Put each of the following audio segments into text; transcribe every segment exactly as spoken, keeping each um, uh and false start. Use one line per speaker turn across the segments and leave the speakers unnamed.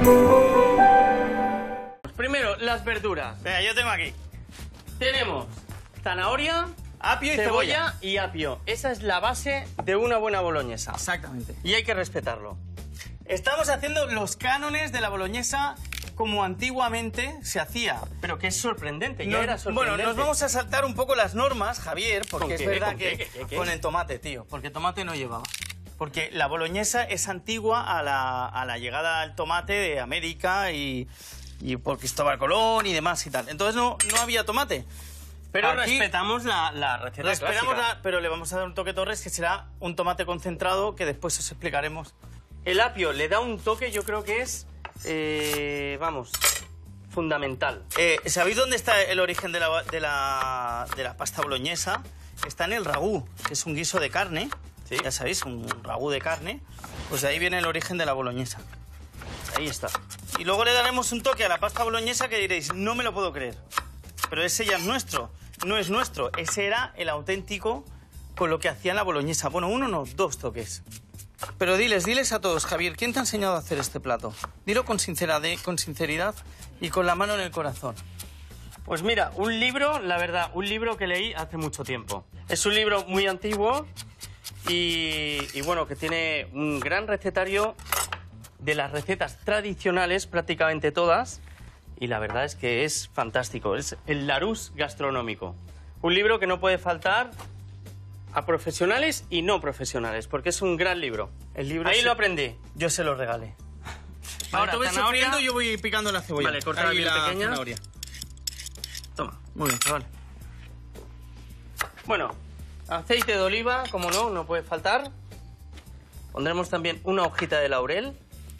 Primero, las verduras.
Venga, yo tengo aquí.
Tenemos zanahoria,
apio y
cebolla,
cebolla.
y apio. Esa es la base de una buena boloñesa.
Exactamente.
Y hay que respetarlo.
Estamos haciendo los cánones de la boloñesa como antiguamente se hacía.
Pero que es sorprendente, ya
No,
era sorprendente.
bueno, nos vamos a saltar un poco las normas, Javier, porque
¿Con
es
qué?
verdad
¿Con
que
qué? ¿Qué? ¿Qué?
con el tomate, tío, porque tomate no llevaba. Porque la boloñesa es antigua a la, a la llegada del tomate de América y, y por Cristóbal Colón y demás y tal. Entonces no, no había tomate.
Pero
Aquí
respetamos la, la receta
respetamos
clásica.
la, pero le vamos a dar un toque Torres que será un tomate concentrado que después os explicaremos.
El apio le da un toque, yo creo que es, eh, vamos, fundamental.
Eh, ¿Sabéis dónde está el origen de la, de, la, de la pasta boloñesa? Está en el ragú, que es un guiso de carne.
¿Sí?
Ya sabéis, un ragú de carne. Pues de ahí viene el origen de la boloñesa.
Ahí está.
Y luego le daremos un toque a la pasta boloñesa que diréis, no me lo puedo creer. Pero ese ya es nuestro. No es nuestro. Ese era el auténtico con lo que hacían la boloñesa. Bueno, uno no, dos toques. Pero diles, diles a todos, Javier, ¿quién te ha enseñado a hacer este plato? Dilo con sinceridad, con sinceridad y con la mano en el corazón.
Pues mira, un libro, la verdad, un libro que leí hace mucho tiempo. Es un libro muy antiguo y, y bueno, que tiene un gran recetario de las recetas tradicionales, prácticamente todas, y la verdad es que es fantástico. Es el Larousse gastronómico. Un libro que no puede faltar a profesionales y no profesionales, porque es un gran libro.
El libro
Ahí
se...
lo aprendí.
Yo se lo regalé.
Ahora,
tú ves
zanahoria...
sofriendo, yo voy picando la cebolla.
Vale, corta
Ahí
bien
la
pequeña.
zanahoria.
Toma.
Muy bien, chaval.
Bueno, aceite de oliva, como no, no puede faltar. Pondremos también una hojita de laurel.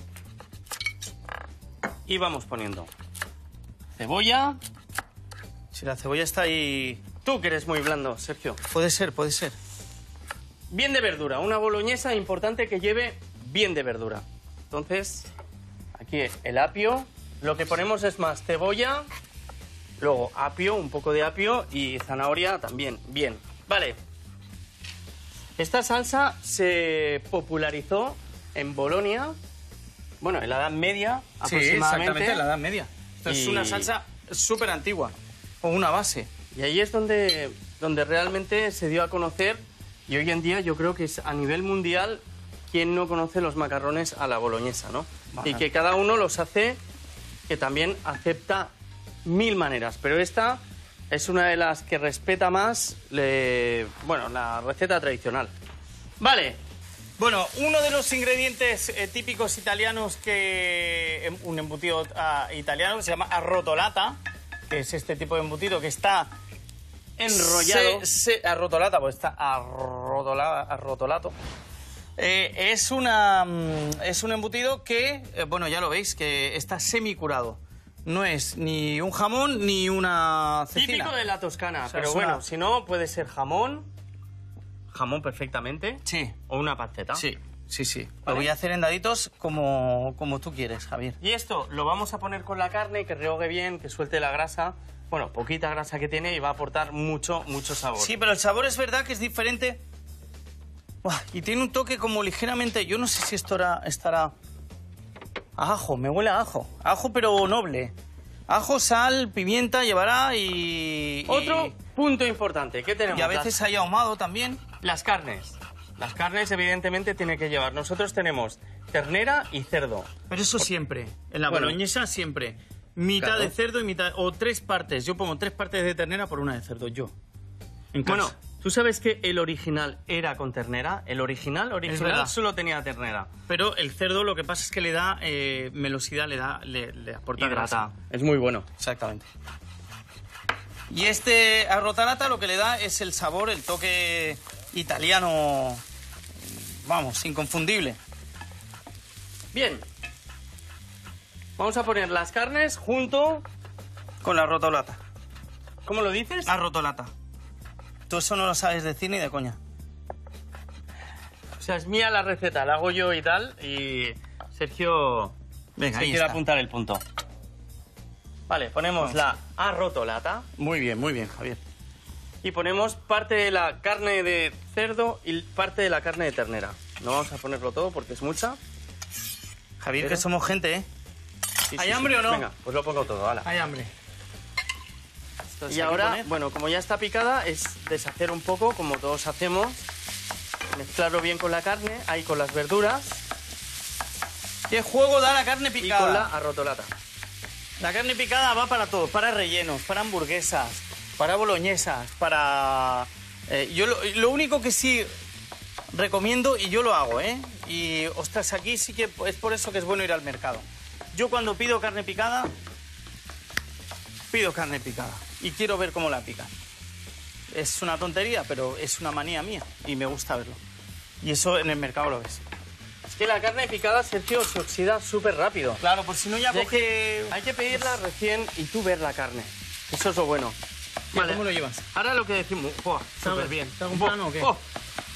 Y vamos poniendo cebolla.
Si la cebolla está ahí...
Tú que eres muy blando, Sergio.
Puede ser, puede ser.
Bien de verdura. Una boloñesa importante que lleve bien de verdura. Entonces, aquí el apio. Lo que ponemos es más cebolla, luego apio, un poco de apio y zanahoria también. Bien. Vale. Esta salsa se popularizó en Bolonia, bueno, en la Edad Media
Sí,
aproximadamente.
exactamente, en la Edad Media. Esto es
Y-
una salsa súper antigua. O una base.
Y ahí es donde, donde realmente se dio a conocer, y hoy en día yo creo que es a nivel mundial quien no conoce los macarrones a la boloñesa, ¿no?
Vale.
Y que cada uno los hace, que también acepta mil maneras, pero esta es una de las que respeta más, le- bueno, la receta tradicional. Vale,
Bueno, uno de los ingredientes eh, típicos italianos que... em, un embutido ah, italiano que se llama arrotolata, que es este tipo de embutido que está...
enrollado.
Se, se- arrotolata, pues está arrotola, arrotolato. Eh, es, una, mm, es un embutido que, eh, bueno, ya lo veis, que está semicurado. No es ni un jamón ni una cecina.
Típico de la Toscana,
O sea,
pero
es
bueno,
una-
si no, puede ser jamón, jamón perfectamente,
Sí,
o una panceta.
sí, sí, sí. Lo
Vale.
voy a hacer en daditos como, como tú quieres, Javier.
Y esto lo vamos a poner con la carne, que rehogue bien, que suelte la grasa. Bueno, poquita grasa que tiene y va a aportar mucho, mucho sabor.
Sí, pero el sabor es verdad que es diferente. Buah, y tiene un toque como ligeramente... Yo no sé si esto era- estará... A ajo, me huele a ajo. Ajo, pero noble. Ajo, sal, pimienta llevará y...
Otro
y-
punto importante, ¿qué tenemos?
Y a veces hay ahumado también.
las, las carnes. Las carnes, evidentemente, tiene que llevar. Nosotros tenemos ternera y cerdo.
Pero eso siempre. En la
Bueno.
boloñesa siempre. Mitad
Claro.
de cerdo y mitad... O tres partes. Yo pongo tres partes de ternera por una de cerdo, yo. En casa.
Bueno, ¿tú sabes que el original era con ternera? El original, original
verdad.
solo tenía ternera.
Pero el cerdo lo que pasa es que le da eh, melosidad, le da... Le, le aporta grasa.
Hidrata. Es muy bueno.
Exactamente. Y este arrotalata lo que le da es el sabor, el toque italiano, vamos, inconfundible.
Bien. Vamos a poner las carnes junto...
Con la arrotolata.
¿Cómo lo dices?
Arrotolata. Tú eso no lo sabes decir ni de coña.
O sea, es mía la receta, la hago yo y tal, y Sergio
Venga,
se
ahí
quiere
está.
apuntar el punto. Vale, ponemos
Vamos.
la arrotolata
Muy bien, muy bien, Javier.
y ponemos parte de la carne de cerdo y parte de la carne de ternera. No vamos a ponerlo todo porque es mucha.
Javier,
Pero-
que somos gente, ¿eh?
sí,
¿Hay
sí,
hambre
sí.
o no?
Venga, pues lo pongo todo, hala.
Hay hambre.
Y ahora, bueno, como ya está picada, es deshacer un poco, como todos hacemos. Mezclarlo bien con la carne, ahí con las verduras.
¿Qué juego da la carne
Y
picada?
con la arrotolata.
La carne picada va para todo, para rellenos, para hamburguesas, para boloñesas, para... eh, yo lo, lo único que sí recomiendo, y yo lo hago, ¿eh? Y, ostras, aquí sí que es por eso que es bueno ir al mercado. Yo cuando pido carne picada, pido carne picada y quiero ver cómo la pican. Es una tontería, pero es una manía mía y me gusta verlo. Y eso en el mercado lo ves.
Es que la carne picada, Sergio, se oxida súper rápido.
Claro, por si no ya
Y hay,
coge...
que, hay que pedirla recién y tú ver la carne. Eso es lo bueno.
Vale. ¿Cómo lo llevas?
Ahora lo que decimos... ¡Buah! Súper bien.
¿Te hago un plano o qué?
¡Oh!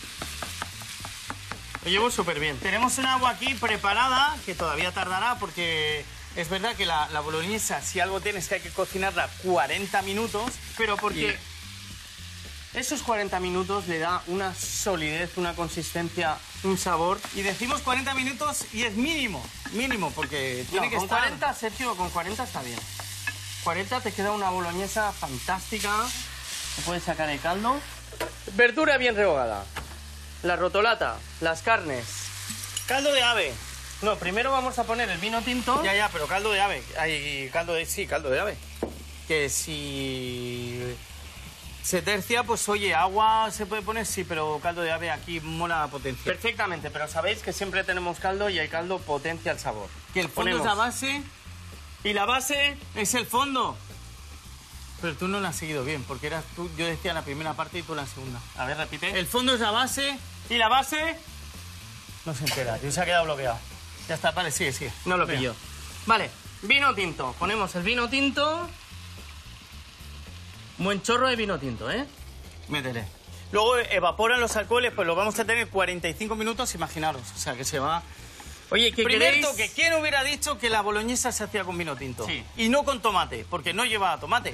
Lo llevo súper bien.
Tenemos un agua aquí preparada, que todavía tardará porque es verdad que la, la boloñesa, si algo tienes que hay que cocinarla cuarenta minutos,
Pero porque esos cuarenta minutos le da una solidez, una consistencia, un sabor.
y decimos cuarenta minutos y es mínimo, mínimo, porque tiene
No,
que
con
estar...
cuarenta, Sergio, con cuarenta está bien. cuarenta te queda una boloñesa fantástica. Te puedes sacar el caldo. Verdura bien rehogada. La rotolata, las carnes.
Caldo de ave.
No, primero vamos a poner el vino tinto.
Ya, ya, pero caldo de ave. Hay caldo de... Sí, caldo de ave. Que si se tercia, pues oye, agua se puede poner, sí, pero caldo de ave aquí mola la potencia.
Perfectamente, pero sabéis que siempre tenemos caldo y el caldo potencia el sabor.
Que el fondo
Ponemos.
es la base,
Y la base,
es el fondo. Pero tú no lo has seguido bien, porque eras tú, yo decía la primera parte y tú la segunda.
a ver, repite.
El fondo es la base.
Y la base,
No se entera, tío, se ha quedado bloqueado. Ya está, vale, sigue, sigue.
no lo
Venga.
pillo. Vale, vino tinto. Ponemos el vino tinto. Buen chorro de vino tinto, ¿eh?
Métele. Luego evaporan los alcoholes, pues lo vamos a tener cuarenta y cinco minutos, imaginaros. O sea, que se va...
Oye, ¿qué
Primer
queréis?
toque, ¿quién hubiera dicho que la boloñesa se hacía con vino tinto?
Sí.
Y no con tomate, porque no llevaba tomate.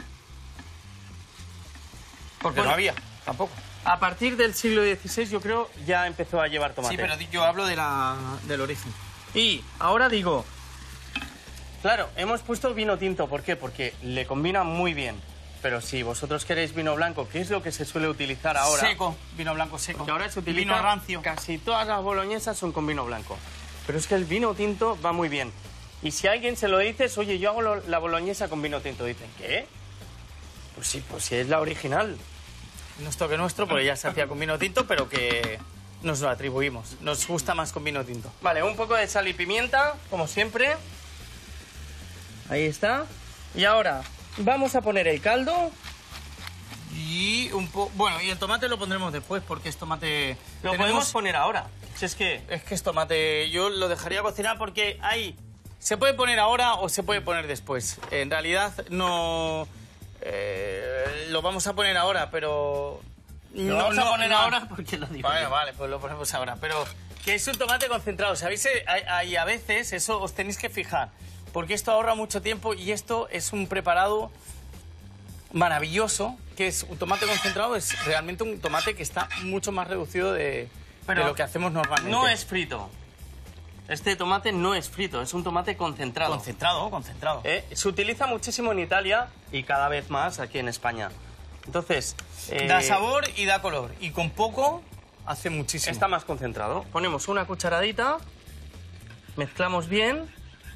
Porque
Bueno.
no había, tampoco.
A partir del siglo dieciséis, yo creo, ya empezó a llevar tomate.
Sí, pero yo hablo de la, del origen.
Y ahora digo, claro, hemos puesto vino tinto. ¿Por qué? Porque le combina muy bien. Pero si vosotros queréis vino blanco, ¿qué es lo que se suele utilizar ahora?
Seco, vino blanco seco.
Que ahora se utiliza
Vino rancio.
casi todas las boloñesas son con vino blanco. Pero es que el vino tinto va muy bien. Y si a alguien se lo dices, oye, yo hago lo- la boloñesa con vino tinto, dicen, ¿qué? Pues sí, pues sí, es la original.
No es toque nuestro, porque ya se hacía con vino tinto, pero que nos lo atribuimos. Nos gusta más con vino tinto.
Vale, un poco de sal y pimienta, como siempre. Ahí está. Y ahora vamos a poner el caldo.
Y un poco... Bueno, y el tomate lo pondremos después, porque es tomate...
Lo
Tenemos-
podemos poner ahora. Si es que...
Es que es tomate, yo lo dejaría cocinar porque ahí se puede poner ahora o se puede poner después. En realidad no eh, lo vamos a poner ahora, pero
Lo
no,
vamos a
no,
poner
no.
ahora porque lo digo.
Vale,
yo.
vale, pues lo ponemos ahora. Pero que es un tomate concentrado, ¿sabéis? Hay, hay a veces eso os tenéis que fijar, porque esto ahorra mucho tiempo y esto es un preparado maravilloso, que es un tomate concentrado, es realmente un tomate que está mucho más reducido de,
Pero
de lo que hacemos normalmente.
No es frito. Este tomate no es frito, es un tomate concentrado.
Concentrado, concentrado.
¿Eh? Se utiliza muchísimo en Italia y cada vez más aquí en España. Entonces, eh,
Da sabor y da color. Y con poco hace muchísimo.
está más concentrado. Ponemos una cucharadita, mezclamos bien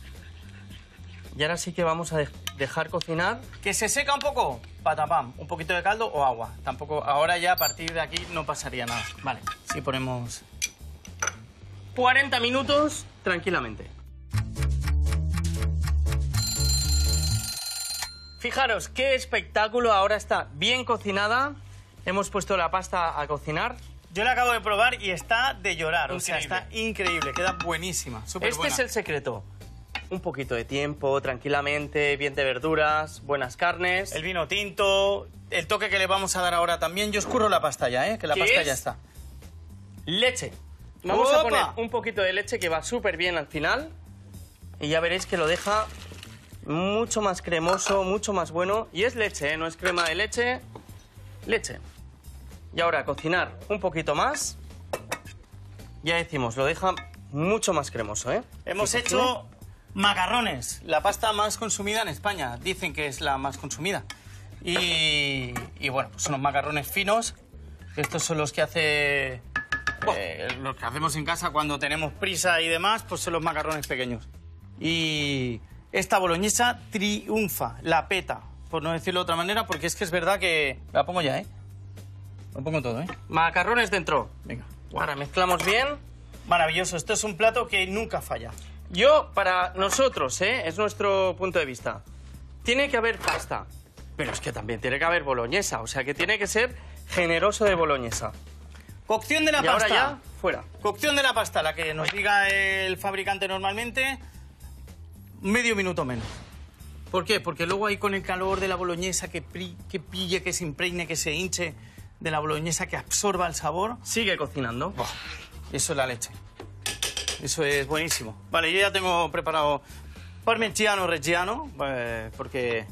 y ahora sí que vamos a de- dejar cocinar.
¿Que se seca un poco? Patapam. Un poquito de caldo o agua. Tampoco, ahora ya a partir de aquí no pasaría nada.
Vale,
Si ponemos...
cuarenta minutos tranquilamente. Fijaros qué espectáculo, ahora está bien cocinada. Hemos puesto la pasta a cocinar.
Yo la acabo de probar y está de llorar. O sea,
Increíble.
está increíble. Queda buenísima. Súper
Este
buena.
es el secreto. Un poquito de tiempo, tranquilamente, bien de verduras, buenas carnes.
El vino tinto, el toque que le vamos a dar ahora también. Yo escurro la pasta ya, ¿eh? Que la
¿Qué
pasta
es?
ya está.
Leche. Vamos a
¡Opa!
poner un poquito de leche que va súper bien al final. Y ya veréis que lo deja mucho más cremoso, mucho más bueno. Y es leche, ¿eh? No es crema de leche. Leche. Y ahora cocinar un poquito más. Ya decimos, lo deja mucho más cremoso, ¿eh?
Hemos
Fíjate.
hecho Macarrones, la pasta más consumida en España. Dicen que es la más consumida. Y, y bueno, pues son unos macarrones finos. Estos son los que hace... Eh, los que hacemos en casa cuando tenemos prisa y demás, pues son los macarrones pequeños. Y esta boloñesa triunfa, la peta, por no decirlo de otra manera, porque es que es verdad que... La pongo ya, ¿eh? Lo pongo todo, ¿eh?
Macarrones dentro.
Venga.
Ahora mezclamos bien.
Maravilloso, esto es un plato que nunca falla.
Yo, para nosotros, ¿eh? Es nuestro punto de vista. Tiene que haber pasta, pero es que también tiene que haber boloñesa, o sea que tiene que ser generoso de boloñesa.
Cocción de la
Y
pasta.
ahora ya, fuera.
Cocción de la pasta, la que nos diga el fabricante normalmente, medio minuto menos. ¿Por qué? Porque luego ahí con el calor de la boloñesa que, pri, que pille, que se impregne, que se hinche de la boloñesa, que absorba el sabor.
Sigue cocinando.
Buah, eso es la leche. Eso es buenísimo. Vale, yo ya tengo preparado parmigiano reggiano, eh, porque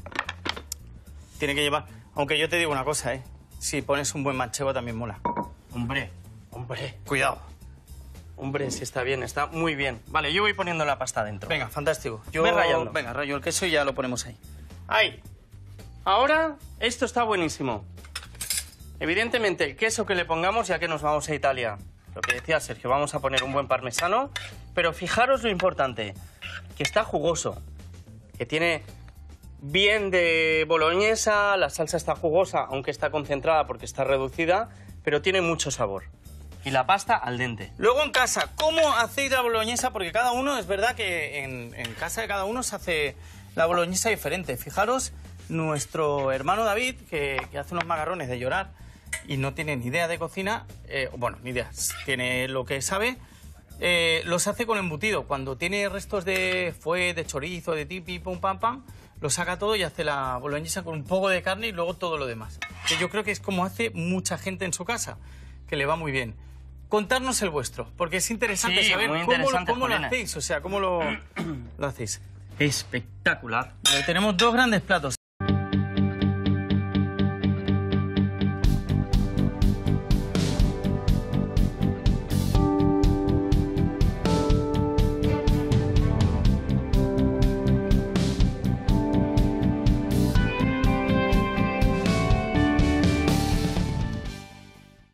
tiene que llevar... Aunque yo te digo una cosa, ¿eh? Si pones un buen manchego también mola.
Hombre, hombre,
Cuidado.
hombre, si está bien, está muy bien. Vale, yo voy poniendo la pasta dentro.
Venga, fantástico. Yo...
Ve rallando.
Venga, rayo el queso y ya lo ponemos ahí.
Ahí. Ahora, esto está buenísimo. Evidentemente, el queso que le pongamos, ya que nos vamos a Italia, lo que decía Sergio, vamos a poner un buen parmesano, pero fijaros lo importante, que está jugoso, que tiene bien de boloñesa, la salsa está jugosa, aunque está concentrada porque está reducida, pero tiene mucho sabor. Y la pasta al dente.
Luego en casa, ¿cómo hacéis la boloñesa? Porque cada uno, es verdad que en, en casa de cada uno se hace la boloñesa diferente. Fijaros, nuestro hermano David, que, que hace unos macarrones de llorar y no tiene ni idea de cocina, eh, bueno, ni idea, tiene lo que sabe, eh, los hace con embutido. Cuando tiene restos de fuet, de chorizo, de tipi, pum, pam, pam, lo saca todo y hace la boloñesa con un poco de carne y luego todo lo demás. Que yo creo que es como hace mucha gente en su casa, que le va muy bien. Contarnos el vuestro, porque es interesante
Sí,
saber
muy
cómo,
interesante,
cómo lo
Juliana.
hacéis, o sea, cómo lo, lo hacéis.
Espectacular.
Eh, tenemos dos grandes platos.